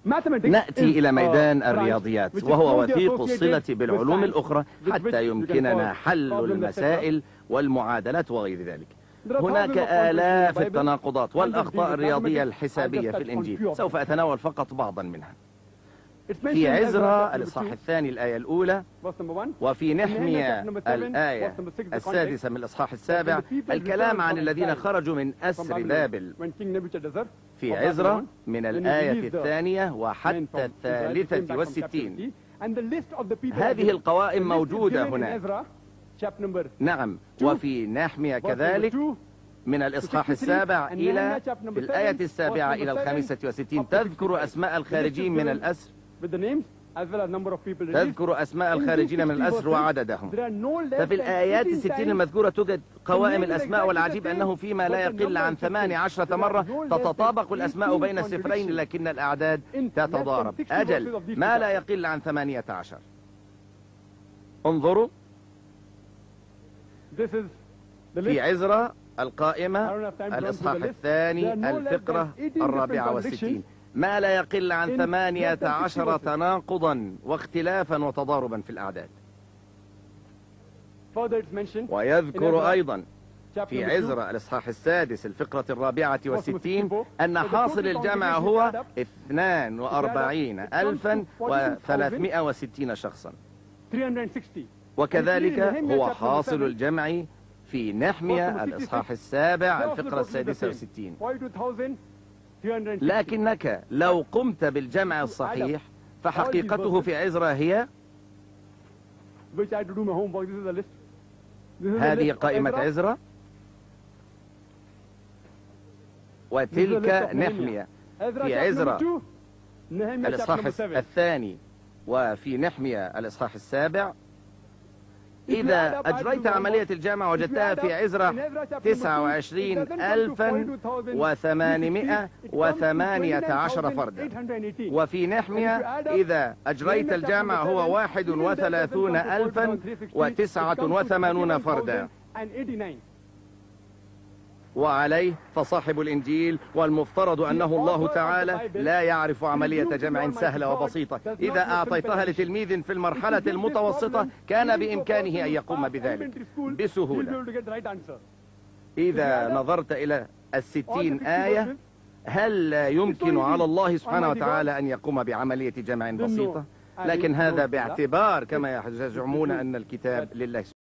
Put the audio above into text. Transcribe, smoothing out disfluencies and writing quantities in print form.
نأتي إلى ميدان الرياضيات، وهو وثيق الصلة بالعلوم الأخرى حتى يمكننا حل المسائل والمعادلات وغير ذلك. هناك آلاف التناقضات والأخطاء الرياضية الحسابية في الإنجيل، سوف أتناول فقط بعضا منها. في عزرا الإصحاح الثاني الآية الأولى، وفي نحمية الآية السادسة من الإصحاح السابع الكلام عن الذين خرجوا من أسر بابل. في عزرا من الآية الثانية وحتى الثالثة والستين هذه القوائم موجودة هناك. نعم، وفي نحمية كذلك من الإصحاح السابع إلى في الآية السابعة إلى الخامسة والستين تذكر أسماء الخارجين من الأسر، تذكر أسماء الخارجين من الأسر وعددهم. ففي الآيات الستين المذكورة توجد قوائم الأسماء، والعجيب أنه فيما لا يقل عن 18 مرة تتطابق الأسماء بين السفرين، لكن الأعداد تتضارب. أجل، ما لا يقل عن 18. انظروا في عزرا القائمة الإصحاح الثاني الفقرة 64، ما لا يقل عن 18 تناقضا واختلافا وتضاربا في الأعداد. ويذكر أيضا في عزرا الإصحاح السادس الفقرة 64 أن حاصل الجمع هو 42,360 شخصا، وكذلك هو حاصل الجمع في نحمية الإصحاح السابع الفقرة 66. لكنك لو قمت بالجمع الصحيح فحقيقته في عزرا هي هذه قائمة عزرا وتلك نحمية. في عزرا الإصحاح الثاني وفي نحمية الإصحاح السابع إذا أجريت عملية الجمع وجدتها في عزرا 29,818 فردا، وفي نحمية إذا أجريت الجمع هو 31,089 فردا. وعليه فصاحب الإنجيل والمفترض أنه الله تعالى لا يعرف عملية جمع سهلة وبسيطة. إذا أعطيتها لتلميذ في المرحلة المتوسطة كان بإمكانه أن يقوم بذلك بسهولة. إذا نظرت إلى 60 آية، هل يمكن على الله سبحانه وتعالى أن يقوم بعملية جمع بسيطة؟ لكن هذا باعتبار كما يزعمون أن الكتاب لله.